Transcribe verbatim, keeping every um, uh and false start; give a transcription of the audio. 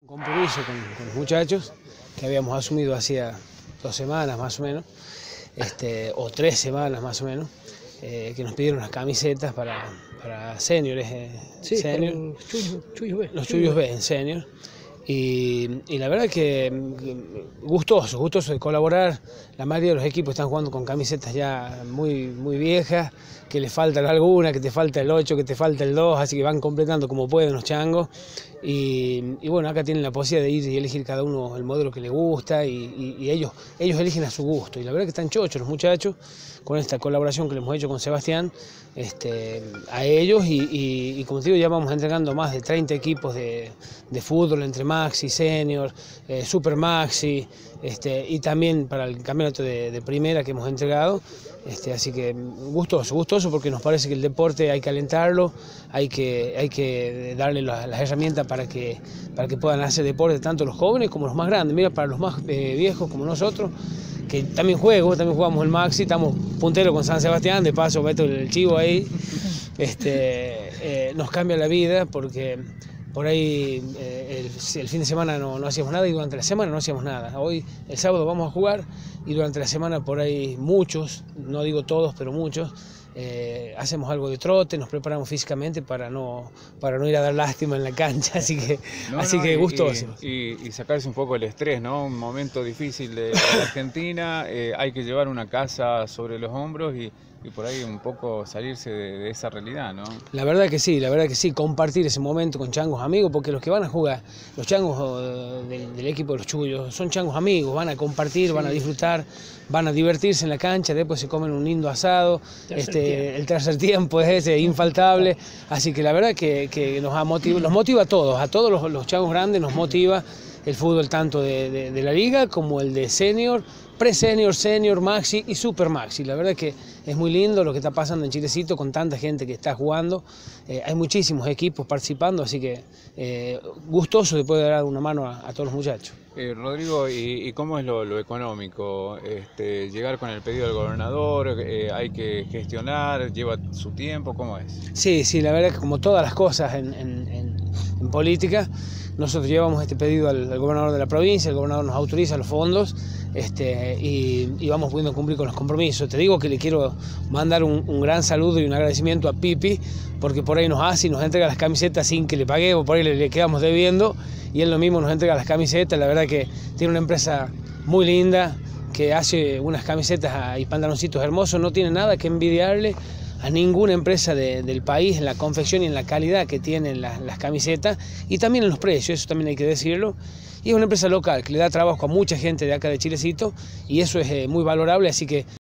Un compromiso con, con los muchachos que habíamos asumido hacía dos semanas más o menos, este, o tres semanas más o menos, eh, que nos pidieron las camisetas para, para seniors, eh, sí, senior, los Chuyos, Chuyos B. los Chuyos B en senior. Y, y la verdad que gustoso, gustoso de colaborar. La mayoría de los equipos están jugando con camisetas ya muy, muy viejas, que les faltan alguna, que te falta el ocho, que te falta el dos, así que van completando como pueden los changos. Y, y bueno, acá tienen la posibilidad de ir y elegir cada uno el modelo que les gusta y, y, y ellos, ellos eligen a su gusto. Y la verdad que están chochos los muchachos con esta colaboración que le hemos hecho con Sebastián, este, a ellos y, y, y como te digo, ya vamos entregando más de treinta equipos de, de fútbol entre Maxi, Senior, eh, Super Maxi, este, y también para el campeonato de, de primera que hemos entregado. Este, así que gustoso, gustoso porque nos parece que el deporte hay que alentarlo, hay que, hay que darle las, las herramientas para que, para que puedan hacer deporte tanto los jóvenes como los más grandes. Mira, para los más eh, viejos como nosotros, que también juego, también jugamos el Maxi, estamos punteros con San Sebastián, de paso meto el chivo ahí, este, eh, nos cambia la vida porque por ahí eh, el, el fin de semana no, no hacíamos nada y durante la semana no hacíamos nada. Hoy, el sábado, vamos a jugar y durante la semana por ahí muchos, no digo todos, pero muchos, eh, hacemos algo de trote, nos preparamos físicamente para no, para no ir a dar lástima en la cancha, así que, no, así no, que y, gustoso. Y, y sacarse un poco el estrés, ¿no? Un momento difícil de, de la Argentina, eh, hay que llevar una casa sobre los hombros y, y por ahí un poco salirse de, de esa realidad, ¿no? La verdad que sí, la verdad que sí, compartir ese momento con changos amigos, porque los que van a jugar, los changos del, del equipo de los Chuyos, son changos amigos, van a compartir, sí, van a disfrutar, van a divertirse en la cancha, después se comen un lindo asado, este, el tercer tiempo es ese, infaltable, así que la verdad que, que nos, ha motiv, nos motiva a todos, a todos los, los changos grandes nos motiva el fútbol tanto de, de, de la liga como el de senior, pre-senior, senior, maxi y super maxi. La verdad que es muy lindo lo que está pasando en Chilecito con tanta gente que está jugando. Eh, hay muchísimos equipos participando, así que eh, gustoso de poder dar una mano a, a todos los muchachos. Eh, Rodrigo, ¿y, y cómo es lo, lo económico? Este, llegar con el pedido del gobernador, eh, hay que gestionar, lleva su tiempo, ¿cómo es? Sí, sí, la verdad que como todas las cosas en, en, en, en política, nosotros llevamos este pedido al, al gobernador de la provincia, el gobernador nos autoriza los fondos este, y, y vamos pudiendo cumplir con los compromisos. Te digo que le quiero mandar un, un gran saludo y un agradecimiento a Pipi, porque por ahí nos hace y nos entrega las camisetas sin que le paguemos, por ahí le, le quedamos debiendo y él lo mismo nos entrega las camisetas. La verdad que tiene una empresa muy linda que hace unas camisetas y pantaloncitos hermosos, no tiene nada que envidiarle a ninguna empresa de, del país en la confección y en la calidad que tienen las, las camisetas y también en los precios, eso también hay que decirlo. Y es una empresa local que le da trabajo a mucha gente de acá de Chilecito y eso es eh, muy valorable, así que